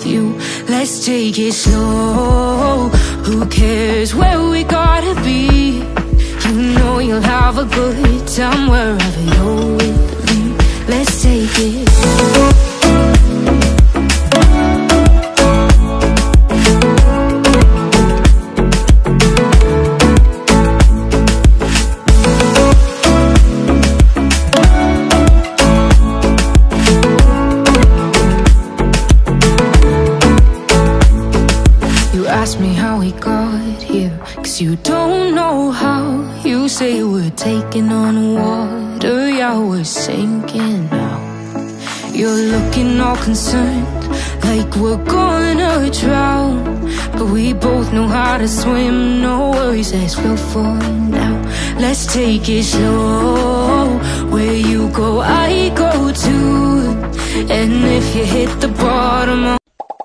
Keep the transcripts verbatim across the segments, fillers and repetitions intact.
you. Let's take it slow. Who cares where we gotta be? You know you'll have a good time wherever you're with me. Let's take it slow. Ask me how we got here, cause you don't know how. You say we're taking on water, yeah, we're sinking now. You're looking all concerned, like we're gonna drown. But we both know how to swim, no worries, let's go for now. Let's take it slow. Where you go, I go too. And if you hit the bottom,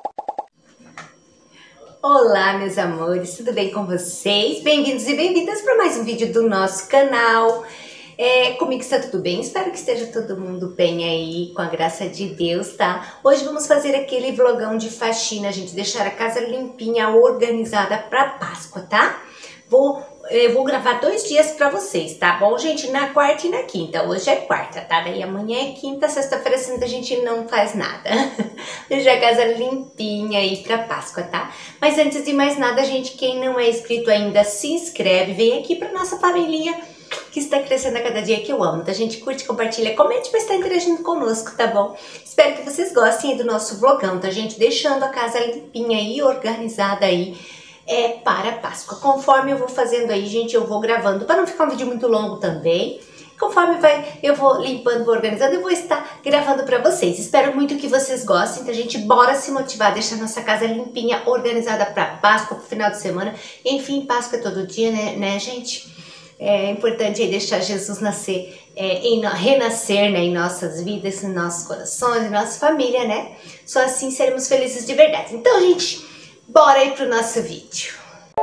olá, meus amores, tudo bem com vocês? Bem-vindos e bem-vindas para mais um vídeo do nosso canal. É, comigo está tudo bem? Espero que esteja todo mundo bem aí, com a graça de Deus, tá? Hoje vamos fazer aquele vlogão de faxina, gente, deixar a casa limpinha, organizada para Páscoa, tá? Vou, eu vou gravar dois dias para vocês, tá bom, gente? Na quarta e na quinta. Hoje é quarta, tá? Daí amanhã é quinta, sexta-feira santa a gente não faz nada. Deixar a casa limpinha aí pra Páscoa, tá? Mas antes de mais nada, gente, quem não é inscrito ainda, se inscreve. Vem aqui pra nossa família que está crescendo a cada dia, que eu amo. Tá? A gente curte, compartilha, comente pra estar interagindo conosco, tá bom? Espero que vocês gostem aí do nosso vlogão, tá, gente? Deixando a casa limpinha e organizada aí. É para Páscoa. Conforme eu vou fazendo aí, gente, eu vou gravando, para não ficar um vídeo muito longo também. Conforme vai, eu vou limpando, vou organizando, eu vou estar gravando para vocês. Espero muito que vocês gostem, então, gente, bora se motivar, deixar nossa casa limpinha, organizada para Páscoa, para o final de semana. Enfim, Páscoa é todo dia, né, né, gente? É importante aí deixar Jesus nascer, é, em, renascer, né, em nossas vidas, em nossos corações, em nossa família, né? Só assim seremos felizes de verdade. Então, gente, bora aí pro nosso vídeo.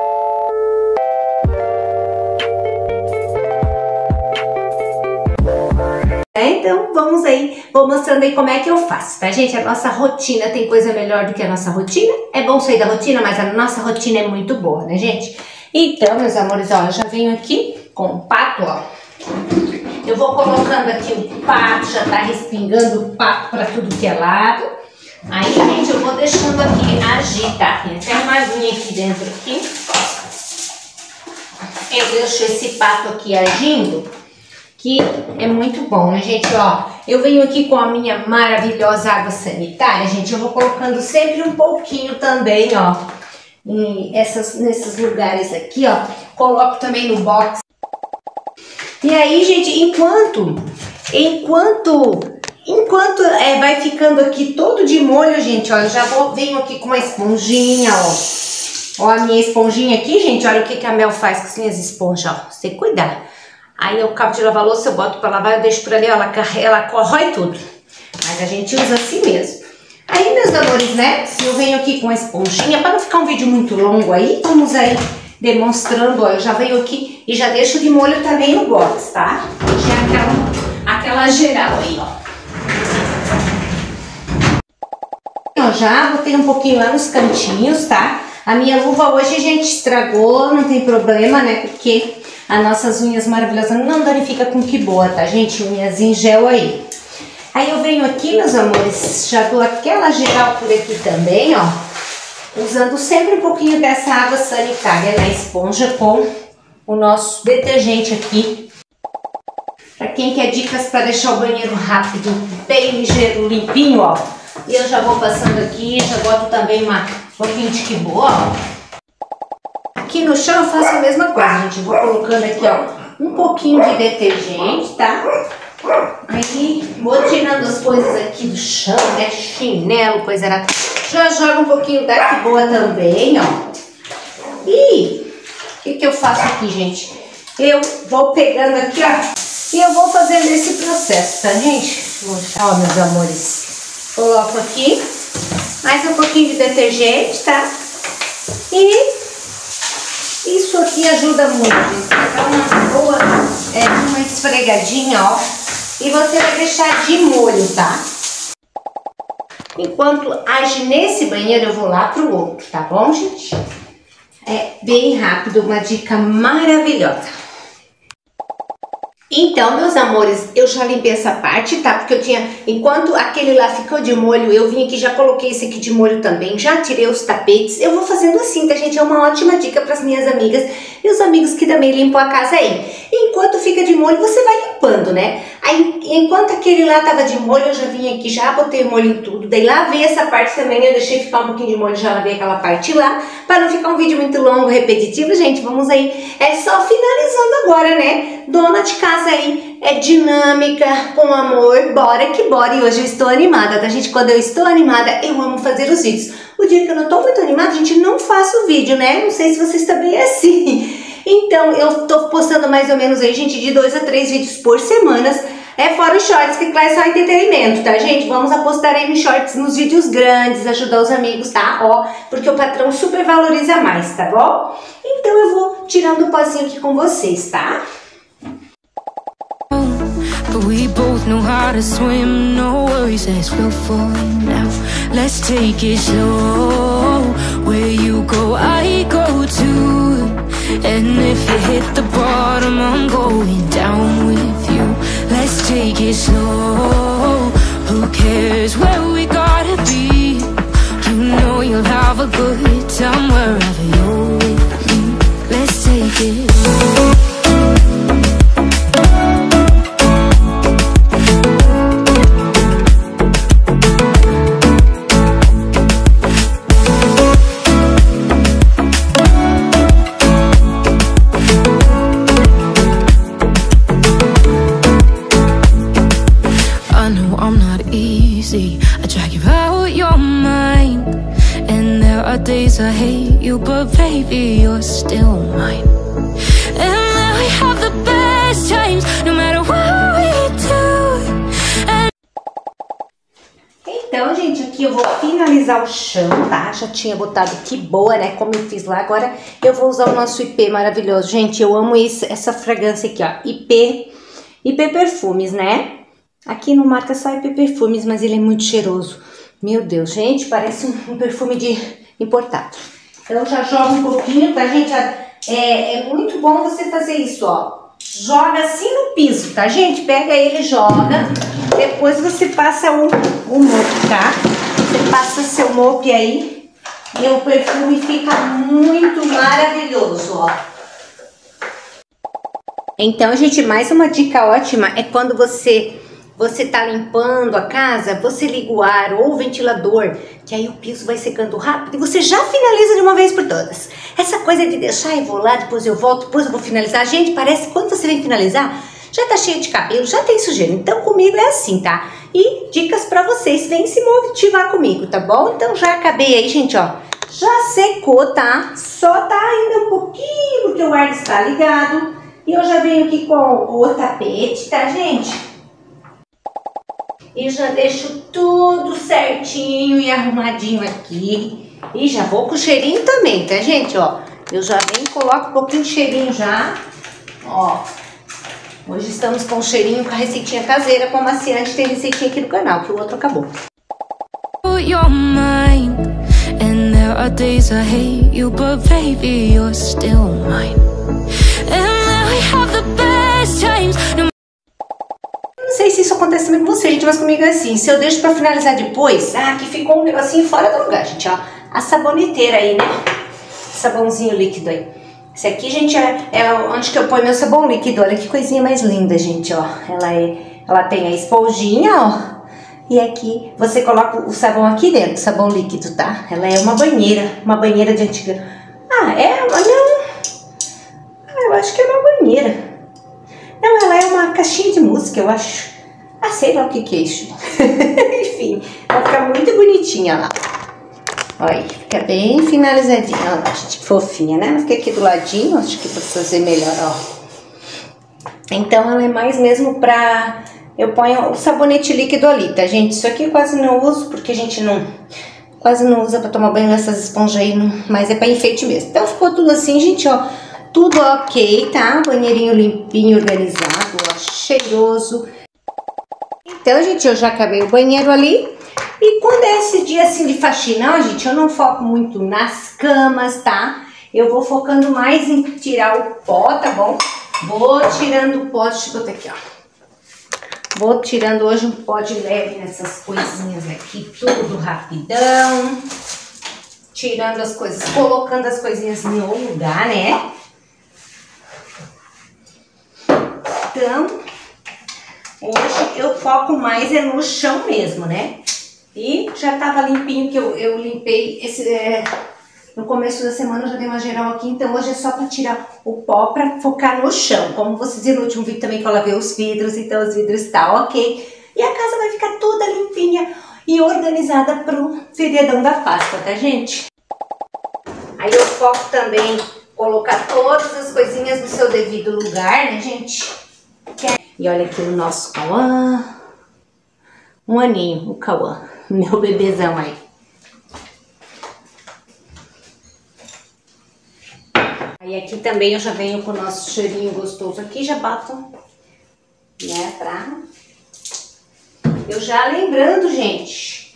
É, então vamos aí, vou mostrando aí como é que eu faço, tá, gente? A nossa rotina, tem coisa melhor do que a nossa rotina? É bom sair da rotina, mas a nossa rotina é muito boa, né, gente? Então, meus amores, ó, eu já venho aqui com o pato, ó. Eu vou colocando aqui o pato, já tá respingando o pato pra tudo que é lado. Aí, gente, eu vou deixando aqui agir, tá? Tem uma aguinha aqui dentro aqui. Eu deixo esse pato aqui agindo, que é muito bom, né, gente? Ó, eu venho aqui com a minha maravilhosa água sanitária, gente. Eu vou colocando sempre um pouquinho também, ó, em essas, nesses lugares aqui, ó. Coloco também no box. E aí, gente, enquanto, enquanto... Enquanto é, vai ficando aqui todo de molho, gente, ó, eu já vou, venho aqui com uma esponjinha, ó. Ó a minha esponjinha aqui, gente, olha o que, que a Mel faz com as minhas esponjas, ó. Você cuidar. Aí eu acabo de lavar a louça, eu boto pra lavar, eu deixo por ali, ó, ela, ela corrói tudo. Mas a gente usa assim mesmo. Aí, meus amores, né, eu venho aqui com a esponjinha, para não ficar um vídeo muito longo aí, vamos aí demonstrando, ó, eu já venho aqui e já deixo de molho também no box, tá? Já é aquela, aquela geral aí, ó. Eu já botei um pouquinho lá nos cantinhos, tá? A minha luva hoje a gente estragou, não tem problema, né? Porque as nossas unhas maravilhosas não danifica com que boa, tá, gente? Unhas em gel aí. Aí eu venho aqui, meus amores, já dou aquela geral por aqui também, ó. Usando sempre um pouquinho dessa água sanitária na esponja com o nosso detergente aqui. Pra quem quer dicas para deixar o banheiro rápido, bem ligeiro, limpinho, ó. E eu já vou passando aqui, já boto também uma, um pouquinho de que boa, ó. Aqui no chão eu faço a mesma coisa, gente. Vou colocando aqui, ó, um pouquinho de detergente, tá? Aí vou tirando as coisas aqui do chão, né? Chinelo, coisa era. Já jogo um pouquinho da que boa também, ó. E o que que eu faço aqui, gente? Eu vou pegando aqui, ó, e eu vou fazendo esse processo, tá, gente? Vou mostrar, ó, meus amores. Coloco aqui mais um pouquinho de detergente, tá? E isso aqui ajuda muito, gente. Dá uma boa, é, uma esfregadinha, ó. E você vai deixar de molho, tá? enquanto age nesse banheiro, eu vou lá pro outro, tá bom, gente? É bem rápido, uma dica maravilhosa. Então, meus amores, eu já limpei essa parte, tá? Porque eu tinha, enquanto aquele lá ficou de molho, eu vim aqui, já coloquei esse aqui de molho também, já tirei os tapetes. Eu vou fazendo assim, tá, gente? É uma ótima dica para as minhas amigas e os amigos que também limpam a casa aí. Enquanto fica de molho, você vai limpando, né? Aí, enquanto aquele lá tava de molho, eu já vim aqui, já botei molho em tudo. Daí lavei essa parte também, eu deixei ficar um pouquinho de molho, já lavei aquela parte lá, para não ficar um vídeo muito longo, repetitivo, gente. Vamos aí, é só finalizando agora, né? Dona de casa aí, é dinâmica, com amor, bora que bora. E hoje eu estou animada, tá, gente? Quando eu estou animada, eu amo fazer os vídeos. O dia que eu não tô muito animada, gente, não faço vídeo, né? Não sei se vocês também é assim. Então, eu tô postando mais ou menos aí, gente, de dois a três vídeos por semana. É fora os shorts, que lá é só entretenimento, tá, gente? Vamos apostar aí nos shorts, nos vídeos grandes, ajudar os amigos, tá? Ó, porque o patrão super valoriza mais, tá bom? Então, eu vou tirando o pozinho aqui com vocês, tá? But we both know how to swim, no worries as we'll fall now. Let's take it slow. Where you go, I go too. And if you hit the bottom, I'm going down with you. Let's take it slow. Who cares where we gotta be? You know you'll have a good time wherever you're with me. Let's take it slow. I drag you out your mind, and there are days I hate you, but baby, you're still mine. And then we have the best times, no matter what we do. And... Então, gente, aqui eu vou finalizar o chão, tá? Já tinha botado que boa, né? Como eu fiz lá. Agora eu vou usar o nosso I P maravilhoso. Gente, eu amo isso, essa fragrância aqui, ó. I P, I P Perfumes, né? Aqui não marca só I P Perfumes, mas ele é muito cheiroso. Meu Deus, gente, parece um, um perfume de importado. Então já joga um pouquinho, tá, gente? É, é muito bom você fazer isso, ó. Joga assim no piso, tá, gente? Pega ele, joga. Depois você passa o, o mop, tá? Você passa seu mop aí e o perfume fica muito maravilhoso, ó. Então, gente, mais uma dica ótima é quando você... Você tá limpando a casa, você liga o ar ou o ventilador, que aí o piso vai secando rápido e você já finaliza de uma vez por todas. Essa coisa de deixar eu vou lá, depois eu volto, depois eu vou finalizar. Gente, parece que quando você vem finalizar, já tá cheio de cabelo, já tem sujeira. Então comigo é assim, tá? E dicas pra vocês, vem se motivar comigo, tá bom? Então já acabei aí, gente, ó. Já secou, tá? Só tá ainda um pouquinho, porque o ar está ligado. E eu já venho aqui com o tapete, tá, gente? E já deixo tudo certinho e arrumadinho aqui. E já vou com o cheirinho também, tá, gente? Ó, eu já venho e coloco um pouquinho de cheirinho já. Ó, hoje estamos com o cheirinho, com a receitinha caseira, com amaciante. Tem receitinha aqui no canal, que o outro acabou. You're mine, and there are days I hate you, but baby, you're still mine. And then we have the best times. Não sei se isso acontece também com você, gente, mas comigo é assim. Se eu deixo pra finalizar depois, ah, que ficou um negocinho fora do lugar, gente, ó. A saboneteira aí, né? Sabãozinho líquido aí. Esse aqui, gente, é, é onde que eu ponho meu sabão líquido. Olha que coisinha mais linda, gente, ó. Ela, é, ela tem a esponjinha, ó. E aqui, você coloca o sabão aqui dentro, sabão líquido, tá? Ela é uma banheira, uma banheira de antiga... Ah, é uma... Não... Ah, eu acho que é uma banheira. Não, ela é uma caixinha de música, eu acho. Ah, sei lá o que que é isso. Enfim, vai ficar muito bonitinha lá. Olha, fica bem finalizadinha. Olha lá, gente, fofinha, né? Ela fica aqui do ladinho, acho que pra fazer melhor, ó. Então, ela é mais mesmo pra... Eu ponho o sabonete líquido ali, tá, gente? Isso aqui eu quase não uso, porque a gente não... Quase não usa pra tomar banho nessas esponjas aí, não, mas é pra enfeite mesmo. Então, ficou tudo assim, gente, ó. Tudo ok, tá? Banheirinho limpinho, organizado, ó, cheiroso. Então, gente, eu já acabei o banheiro ali. E quando é esse dia assim de faxinão, gente, eu não foco muito nas camas, tá? Eu vou focando mais em tirar o pó, tá bom? Vou tirando o pó, deixa eu botar aqui, ó. Vou tirando hoje um pó de leve nessas coisinhas aqui, tudo rapidão. Tirando as coisas, colocando as coisinhas no lugar, né? Então, hoje eu foco mais é no chão mesmo, né? E já tava limpinho, que eu, eu limpei esse... É, no começo da semana eu já dei uma geral aqui, então hoje é só pra tirar o pó, pra focar no chão. Como vocês viram no último vídeo também que eu lavei os vidros, então os vidros tá ok. E a casa vai ficar toda limpinha e organizada pro feriadão da Páscoa, tá, gente? Aí eu foco também colocar todas as coisinhas no seu devido lugar, né, gente? E olha aqui o nosso Cauã. Um aninho, o Cauã, meu bebezão aí. Aí aqui também eu já venho com o nosso cheirinho gostoso aqui, já bato, né, pra... Eu já lembrando, gente,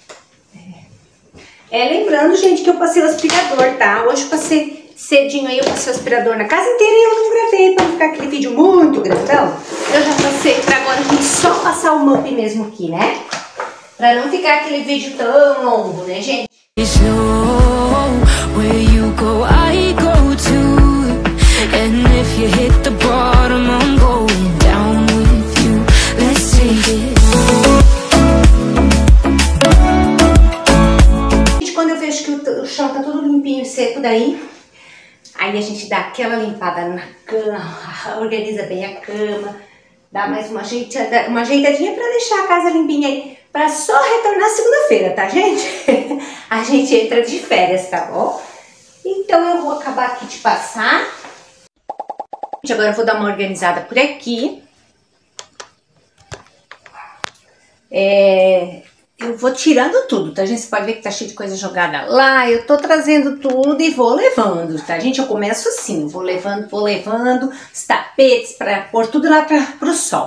é lembrando, gente, que eu passei o aspirador, tá? Hoje eu passei cedinho aí, eu passei o aspirador na casa inteira e eu não gravei pra não ficar aquele vídeo muito grandão. Eu já passei pra agora a gente só passar o mop mesmo aqui, né? Pra não ficar aquele vídeo tão longo, né, gente? And if you hit the bottom, I'm going down with you. Let's take it. Quando eu vejo que o, o chão tá tudo limpinho e seco daí, aí a gente dá aquela limpada na cama, organiza bem a cama, dá mais uma, ajeitada, uma ajeitadinha pra deixar a casa limpinha aí, pra só retornar segunda-feira, tá, gente? A gente entra de férias, tá bom? Então eu vou acabar aqui de passar. Agora eu vou dar uma organizada por aqui. É, eu vou tirando tudo, tá, gente? Você pode ver que tá cheio de coisa jogada lá. Eu tô trazendo tudo e vou levando, tá, gente? Eu começo assim, vou levando, vou levando os tapetes pra pôr tudo lá pra, pro sol.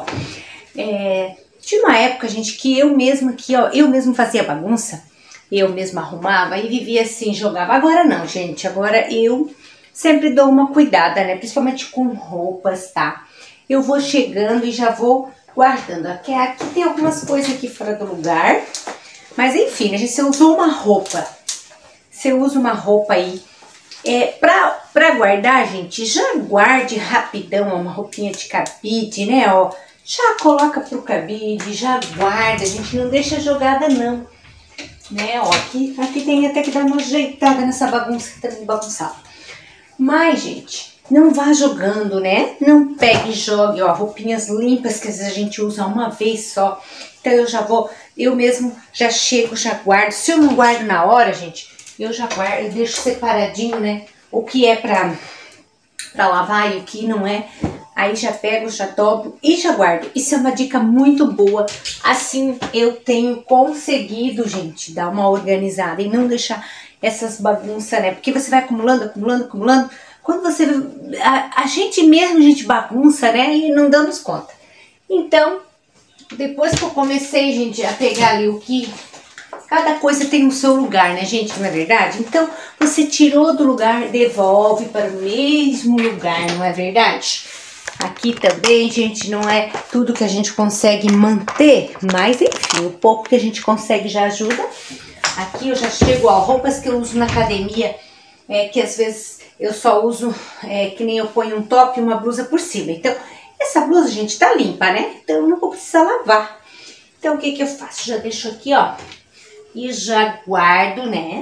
É, tinha uma época, gente, que eu mesma aqui, ó, eu mesma fazia bagunça. Eu mesma arrumava e vivia assim, jogava. Agora não, gente, agora eu... sempre dou uma cuidada, né? Principalmente com roupas, tá? Eu vou chegando e já vou guardando. Aqui, aqui tem algumas coisas aqui fora do lugar. Mas enfim, né? Se você usou uma roupa, você usa uma roupa aí, é, pra, pra guardar, gente, já guarde rapidão uma roupinha de cabide, né? Ó, já coloca pro cabide, já guarda, a gente não deixa jogada não. Né? Ó, aqui, aqui tem até que dar uma ajeitada nessa bagunça que tá meio bagunçada. Mas, gente, não vá jogando, né? Não pegue e jogue, ó, roupinhas limpas que às vezes a gente usa uma vez só. Então eu já vou, eu mesmo já chego, já guardo. Se eu não guardo na hora, gente, eu já guardo, eu deixo separadinho, né? O que é pra, pra lavar e o que não é. Aí já pego, já dobro e já guardo. Isso é uma dica muito boa. Assim eu tenho conseguido, gente, dar uma organizada e não deixar... essas bagunças, né? Porque você vai acumulando, acumulando, acumulando. Quando você... A, a gente mesmo, a gente bagunça, né? E não damos conta. Então, depois que eu comecei, gente, a pegar ali o que... Cada coisa tem o seu lugar, né, gente? Não é verdade? Então, você tirou do lugar, devolve para o mesmo lugar, não é verdade? Aqui também, gente, não é tudo que a gente consegue manter. Mas, enfim, o pouco que a gente consegue já ajuda. Aqui eu já chego, ó, roupas que eu uso na academia, é, que às vezes eu só uso, é, que nem eu ponho um top e uma blusa por cima. Então, essa blusa, gente, tá limpa, né? Então, eu não vou precisar lavar. Então, o que que eu faço? Já deixo aqui, ó, e já guardo, né?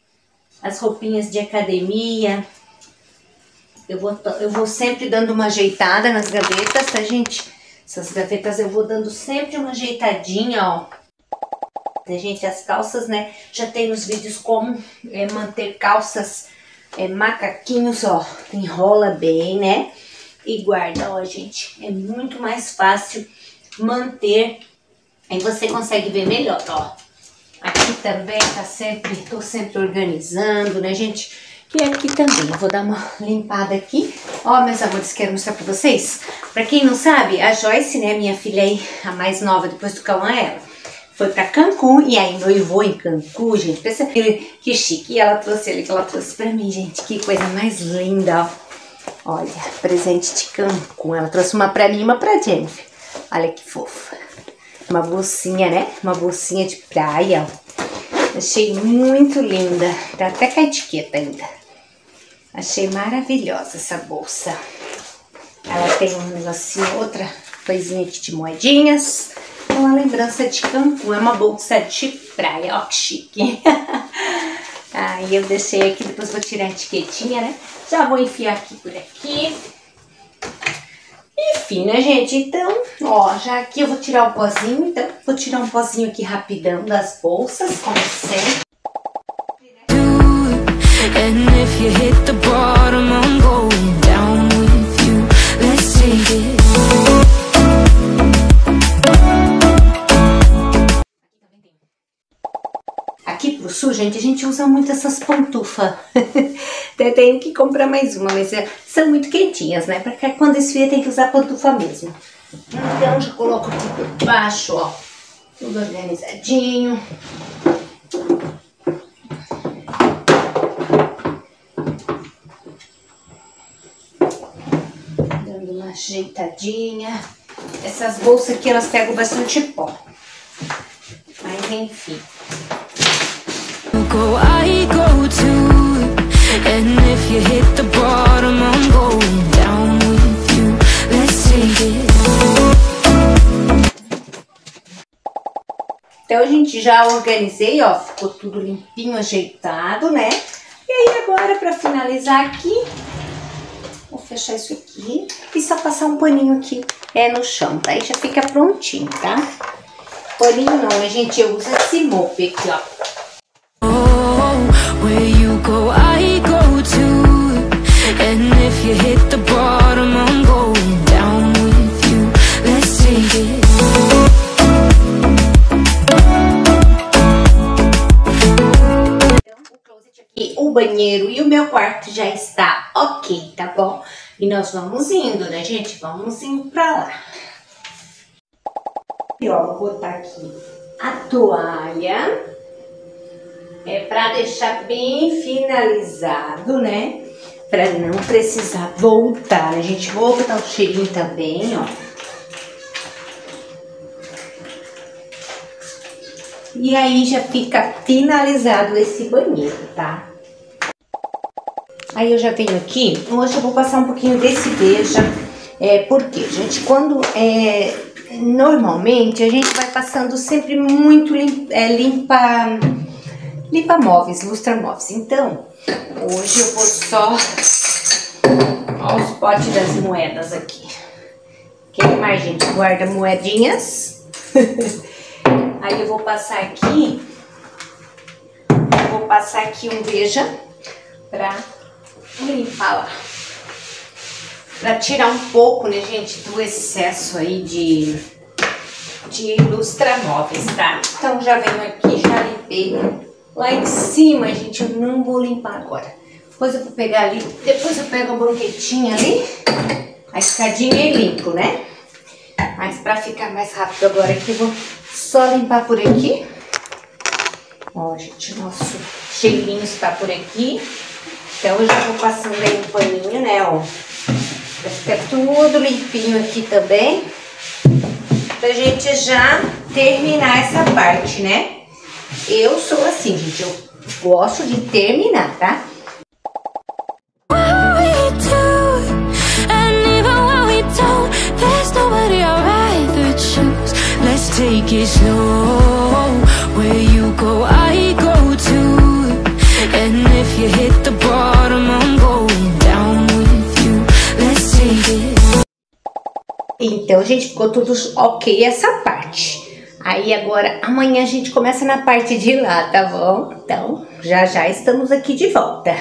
As roupinhas de academia. Eu vou, eu vou sempre dando uma ajeitada nas gavetas, tá, gente? Essas gavetas eu vou dando sempre uma ajeitadinha, ó. Gente, as calças, né, já tem nos vídeos como é, manter calças é, macaquinhos, ó, enrola bem, né, e guarda, ó, gente, é muito mais fácil manter, aí você consegue ver melhor, ó, aqui também tá sempre, tô sempre organizando, né, gente, e aqui também, eu vou dar uma limpada aqui, ó, meus amores, quero mostrar pra vocês, pra quem não sabe, a Joyce, né, minha filha aí, a mais nova depois do Cauã, ela foi pra Cancún e aí noivou em Cancún, gente. Pensa que, que chique. E ela trouxe ele, que ela trouxe pra mim, gente. Que coisa mais linda, ó. Olha, presente de Cancún. Ela trouxe uma pra mim e uma pra Jennifer. Olha que fofa. Uma bolsinha, né? Uma bolsinha de praia, ó. Achei muito linda. Tá até com a etiqueta ainda. Achei maravilhosa essa bolsa. Ela tem um negocinho, outra coisinha aqui de moedinhas. Uma lembrança de Cancún. É uma bolsa de praia, ó que chique. Aí eu deixei aqui, depois vou tirar a etiquetinha, né? Já vou enfiar aqui por aqui. Enfim, né, gente? Então, ó, já aqui eu vou tirar o pozinho. Então, vou tirar um pozinho aqui rapidão das bolsas, como sempre. And if you hit the bottom, I'm going down with you. Let's take it. Aqui pro sul, gente, a gente usa muito essas pantufas. Até tenho que comprar mais uma, mas são muito quentinhas, né? Porque quando esfria tem que usar pantufa mesmo. Então já coloco aqui por baixo, ó. Tudo organizadinho. Dando uma ajeitadinha. Essas bolsas aqui, elas pegam bastante pó. Mas enfim. Go, I go too. And if you hit the bottom, I'm going down with you. Let's take it. Então a gente já organizei, ó, ficou tudo limpinho, ajeitado, né? E aí agora pra finalizar aqui, vou fechar isso aqui e só passar um paninho aqui é no chão, tá? Aí já fica prontinho, tá? Paninho não, né, gente? Eu uso esse mop aqui, ó. Where you go, I go too. And if you hit the bottom, I'm going down with you. Let's take it. Então, o closet aqui, o banheiro e o meu quarto já está ok, tá bom? E nós vamos indo, né, gente? Vamos indo pra lá. E ó, vou botar aqui a toalha. É pra deixar bem finalizado, né? Pra não precisar voltar. A gente vou botar o cheirinho também, ó. E aí já fica finalizado esse banheiro, tá? Aí eu já venho aqui. Hoje eu vou passar um pouquinho desse Veja. É, porque, gente, quando é... Normalmente a gente vai passando sempre muito limpa... É, limpa Limpa móveis, lustra móveis. Então, hoje eu vou só... Olha os potes das moedas aqui. Quem mais, gente, guarda moedinhas. Aí eu vou passar aqui... Vou passar aqui um Veja pra limpar lá. Pra tirar um pouco, né, gente, do excesso aí de... De lustra móveis, tá? Então, já venho aqui, já limpei... Lá em cima, gente, eu não vou limpar agora. Depois eu vou pegar ali, depois eu pego a banquetinha ali, a escadinha e limpo, né? Mas pra ficar mais rápido agora aqui, eu vou só limpar por aqui. Ó, gente, nosso cheirinho está por aqui. Então eu já vou passando aí um paninho, né, ó. Pra ficar tudo limpinho aqui também. Pra gente já terminar essa parte, né? Eu sou assim, gente, eu gosto de terminar, tá? Então, gente, ficou tudo ok essa parte. Aí agora, amanhã a gente começa na parte de lá, tá bom? Então, já já estamos aqui de volta.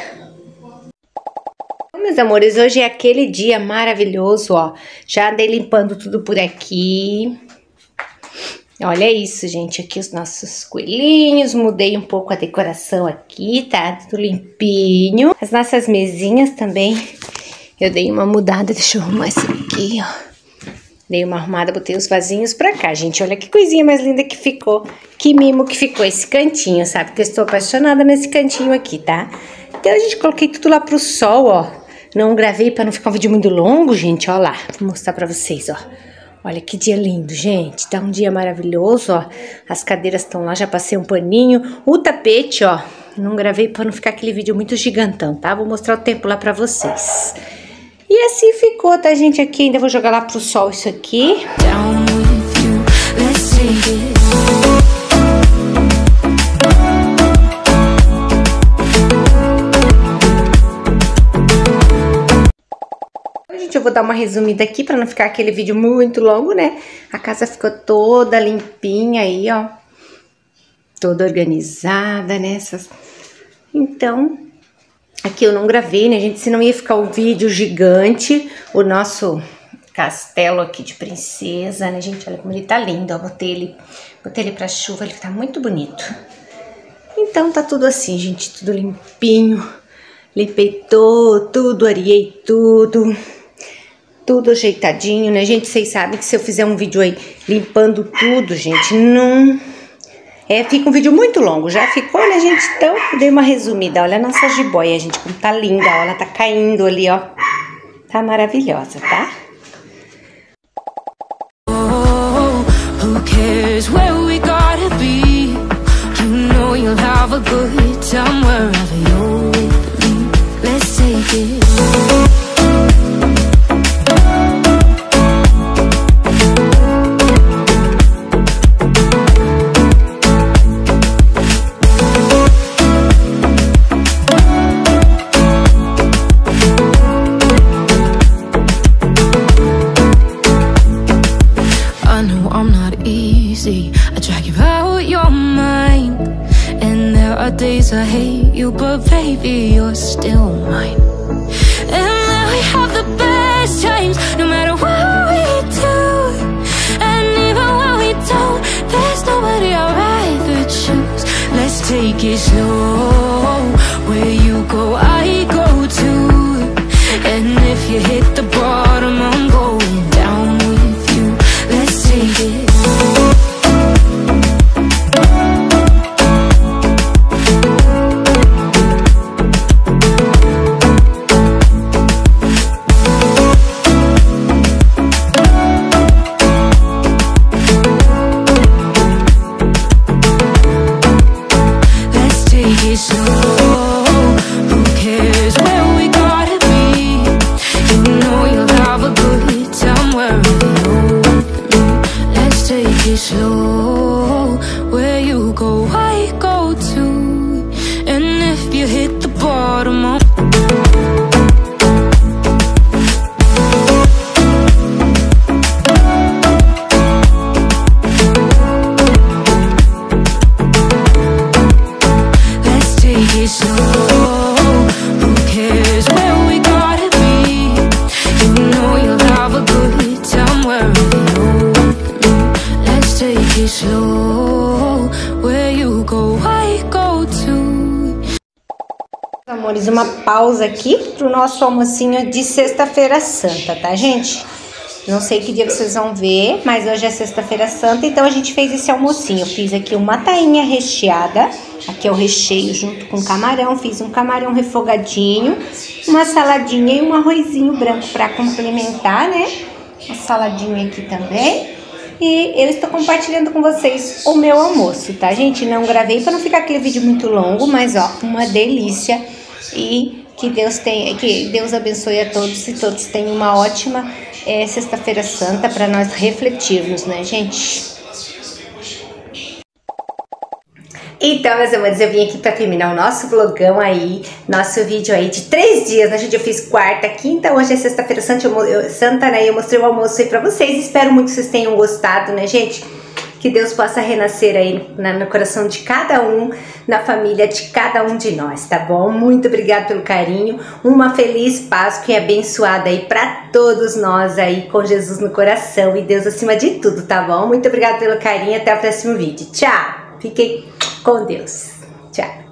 Meus amores, hoje é aquele dia maravilhoso, ó. Já andei limpando tudo por aqui. Olha isso, gente. Aqui os nossos coelhinhos. Mudei um pouco a decoração aqui, tá? Tudo limpinho. As nossas mesinhas também. Eu dei uma mudada. Deixa eu arrumar isso aqui, ó. Dei uma arrumada, botei os vasinhos pra cá, gente. Olha que coisinha mais linda que ficou. Que mimo que ficou esse cantinho, sabe? Que eu estou apaixonada nesse cantinho aqui, tá? Então, a gente coloquei tudo lá pro sol, ó. Não gravei pra não ficar um vídeo muito longo, gente. Ó lá, vou mostrar pra vocês, ó. Olha que dia lindo, gente. Tá um dia maravilhoso, ó. As cadeiras estão lá, já passei um paninho. O tapete, ó. Não gravei pra não ficar aquele vídeo muito gigantão, tá? Vou mostrar o tempo lá pra vocês. E assim ficou, tá, gente? Aqui ainda vou jogar lá pro sol isso aqui. Gente, eu vou dar uma resumida aqui pra não ficar aquele vídeo muito longo, né? A casa ficou toda limpinha aí, ó. Toda organizada, né? Essas... Então... Aqui eu não gravei, né, gente? Senão ia ficar o vídeo gigante. O nosso castelo aqui de princesa, né, gente? Olha como ele tá lindo, ó. Botei ele, botei ele pra chuva, ele tá muito bonito. Então tá tudo assim, gente. Tudo limpinho. Limpei todo, tudo, areei tudo. Tudo ajeitadinho, né, gente? Vocês sabem que se eu fizer um vídeo aí limpando tudo, gente, não... É, fica um vídeo muito longo, já ficou, né, gente? Então, eu dei uma resumida. Olha a nossa jiboia, gente, como tá linda, ó. Ela tá caindo ali, ó. Tá maravilhosa, tá? Oh, who cares where we gotta be? You know you'll have a good time wherever you're with me. Let's take it. I drag you out your mind, and there are days I hate you, but baby, you're still mine. And now we have the best times, no matter what we do. And even when we don't, there's nobody I'd rather choose. Let's take it slow, where you go, I go too. And if you hit the bottom, I'm going down with you. Let's take it. Slow, where you go, I go too. And if you hit the bottom, I'll... Let's take it slow. Who cares where we gotta be? You know you'll have a good time wherever you're with me. Take it slow, where you go, I go too. Amores, uma pausa aqui pro nosso almocinho de sexta-feira santa, tá, gente? Não sei que dia que vocês vão ver, mas hoje é sexta-feira santa, então a gente fez esse almocinho. Eu fiz aqui uma tainha recheada, aqui é o recheio junto com camarão, fiz um camarão refogadinho, uma saladinha e um arrozinho branco para complementar, né? Uma saladinha aqui também. E eu estou compartilhando com vocês o meu almoço, tá, gente? Não gravei para não ficar aquele vídeo muito longo, mas, ó, uma delícia. E que Deus tenha, que Deus abençoe a todos e todos tenham uma ótima é, sexta-feira santa para nós refletirmos, né, gente? Então, meus amores, eu vim aqui para terminar o nosso vlogão aí, nosso vídeo aí de três dias, né, gente? Eu fiz quarta, quinta, hoje é sexta-feira santa, eu, eu, santa, né? Eu mostrei o almoço aí pra vocês, espero muito que vocês tenham gostado, né, gente? Que Deus possa renascer aí na, no coração de cada um, na família de cada um de nós, tá bom? Muito obrigada pelo carinho, uma feliz Páscoa e abençoada aí pra todos nós aí, com Jesus no coração e Deus acima de tudo, tá bom? Muito obrigada pelo carinho, até o próximo vídeo. Tchau! Fiquem com Deus. Tchau.